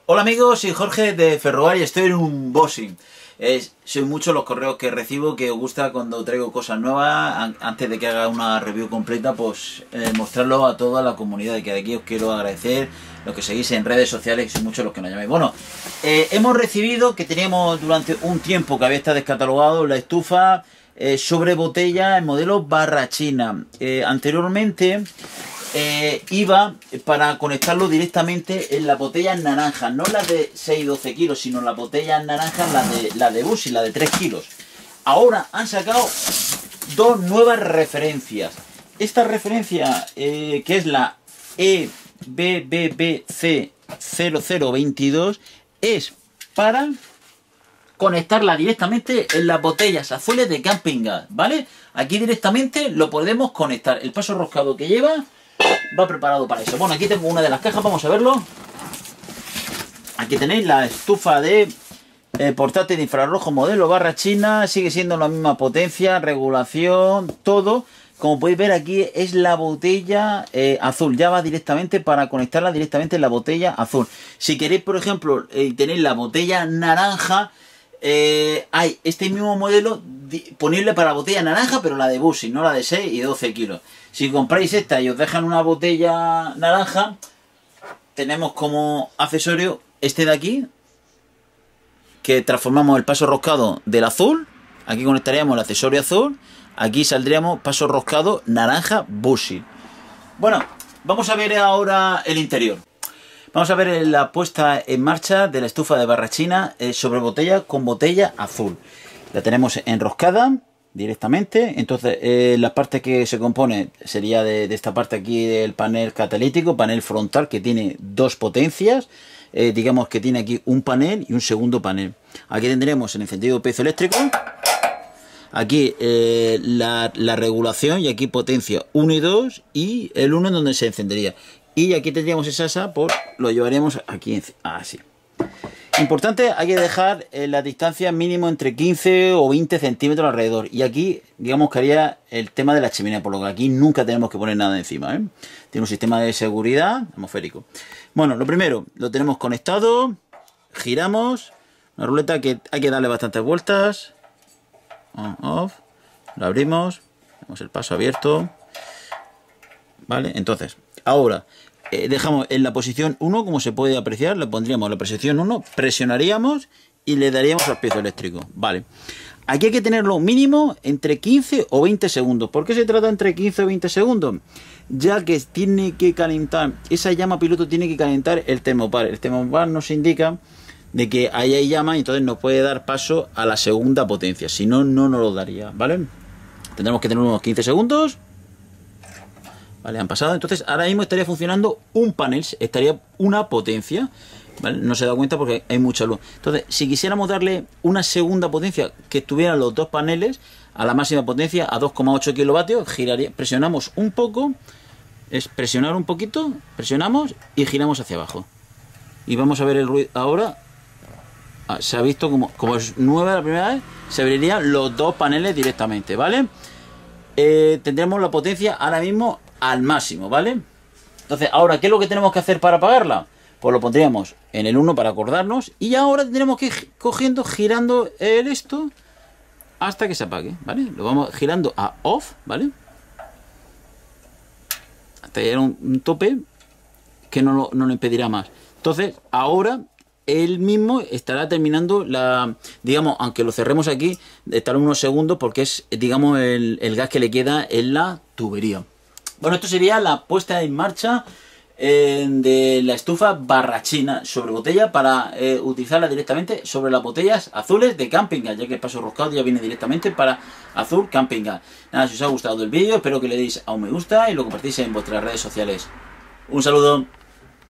Hola amigos, soy Jorge de Ferroar y estoy en un unboxing. Son muchos los correos que recibo que os gusta cuando traigo cosas nuevas. Antes de que haga una review completa, pues mostrarlo a toda la comunidad. Y que de aquí os quiero agradecer los que seguís en redes sociales, y son muchos los que nos llamáis. Bueno, hemos recibido, que teníamos durante un tiempo que había estado descatalogado, la estufa sobre botella en modelo Barrachina. Anteriormente iba para conectarlo directamente en la botella naranja, no la de 6-12 kilos, sino la botella naranja, la de Busi, la de 3 kilos. Ahora han sacado dos nuevas referencias. Esta referencia, que es la EBBBC 0022, es para conectarla directamente en las botellas azules de Camping Gas, ¿vale? Aquí directamente lo podemos conectar. El paso roscado que lleva va preparado para eso. Bueno, aquí tengo una de las cajas, vamos a verlo. Aquí tenéis la estufa de portátil de infrarrojo modelo Barrachina. Sigue siendo la misma potencia, regulación, todo. Como podéis ver aquí es la botella azul. Ya va directamente para conectarla directamente en la botella azul. Si queréis, por ejemplo, tenéis la botella naranja, hay este mismo modelo disponible para la botella naranja, pero la de Busi, no la de 6 y 12 kilos. Si compráis esta y os dejan una botella naranja, tenemos como accesorio este de aquí, que transformamos el paso roscado del azul. Aquí conectaríamos el accesorio azul. Aquí saldríamos paso roscado naranja Busi. Bueno, vamos a ver ahora el interior. Vamos a ver la puesta en marcha de la estufa de Barrachina sobre botella con botella azul. La tenemos enroscada directamente. Entonces la parte que se compone sería de esta parte aquí del panel catalítico, panel frontal, que tiene dos potencias. Digamos que tiene aquí un panel y un segundo panel. Aquí tendremos el encendido piezoeléctrico. Aquí la regulación, y aquí potencia 1 y 2 y el 1 en donde se encendería. Y aquí tendríamos esa asa, pues lo llevaríamos aquí así. Importante, hay que dejar la distancia mínimo entre 15 o 20 centímetros alrededor. Y aquí, digamos que haría el tema de la chimenea, por lo que aquí nunca tenemos que poner nada encima, ¿eh? Tiene un sistema de seguridad atmosférico. Bueno, lo primero, lo tenemos conectado, giramos, una ruleta que hay que darle bastantes vueltas. On, off, lo abrimos, tenemos el paso abierto. Vale, entonces, ahora dejamos en la posición 1, como se puede apreciar, le pondríamos la posición 1, presionaríamos y le daríamos al piezoeléctrico. Vale, aquí hay que tenerlo mínimo entre 15 o 20 segundos. ¿Por qué se trata entre 15 o 20 segundos? Ya que tiene que calentar, esa llama piloto tiene que calentar el termopar. El termopar nos indica de que ahí hay llama y entonces nos puede dar paso a la segunda potencia. Si no, no nos lo daría, ¿vale? Tendremos que tener unos 15 segundos. Vale, han pasado. Entonces ahora mismo estaría funcionando un panel, estaría una potencia, ¿vale? No se da cuenta porque hay mucha luz. Entonces, si quisiéramos darle una segunda potencia que estuvieran los dos paneles a la máxima potencia, a 2,8 kilovatios, giraría, presionamos un poco, es presionar un poquito, presionamos y giramos hacia abajo. Y vamos a ver el ruido ahora. Se ha visto como es nueva la primera vez, se abrirían los dos paneles directamente, ¿vale? Tendremos la potencia ahora mismo al máximo, ¿vale? Entonces, ahora, ¿qué es lo que tenemos que hacer para apagarla? Pues lo pondríamos en el 1 para acordarnos. Y ahora tendremos que ir cogiendo, girando esto hasta que se apague, ¿vale? Lo vamos girando a off, ¿vale? Hasta llegar a un tope que no lo impedirá más. Entonces, ahora él mismo estará terminando digamos, aunque lo cerremos aquí, estará unos segundos porque es, digamos, el gas que le queda en la tubería. Bueno, esto sería la puesta en marcha de la estufa Barrachina sobre botella para utilizarla directamente sobre las botellas azules de Camping Gas, ya que el paso roscado ya viene directamente para azul Camping Gas. Nada, si os ha gustado el vídeo, espero que le deis a un me gusta y lo compartís en vuestras redes sociales. Un saludo.